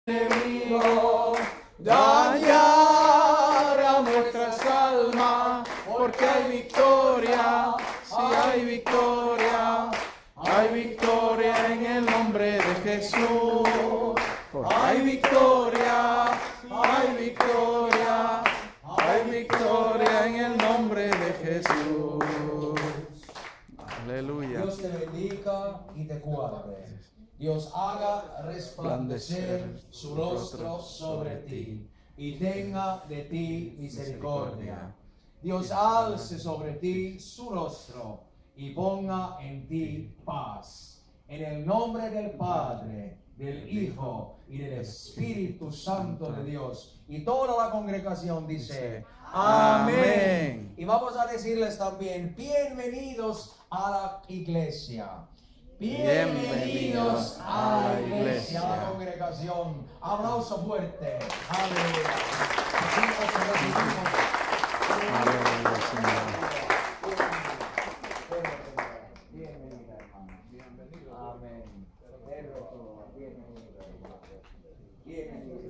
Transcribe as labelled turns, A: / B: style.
A: enemigo dañar a nuestras almas, porque hay victoria, sí hay victoria en el nombre de Jesús. Hay victoria en el nombre de Jesús. Aleluya.
B: Dios te bendiga y te guarde. Dios haga resplandecer su rostro sobre ti y tenga de ti misericordia. Dios alce sobre ti su rostro y ponga en ti paz. En el nombre del Padre, del Hijo y del Espíritu Santo de Dios. Y toda la congregación dice: amén. Y vamos a decirles también: bienvenidos a la iglesia. Bienvenidos a la iglesia, a la congregación. Aplauso fuerte. Aleluya. Bienvenida, hermano. Bienvenido. Amén. Bienvenido. Bienvenido.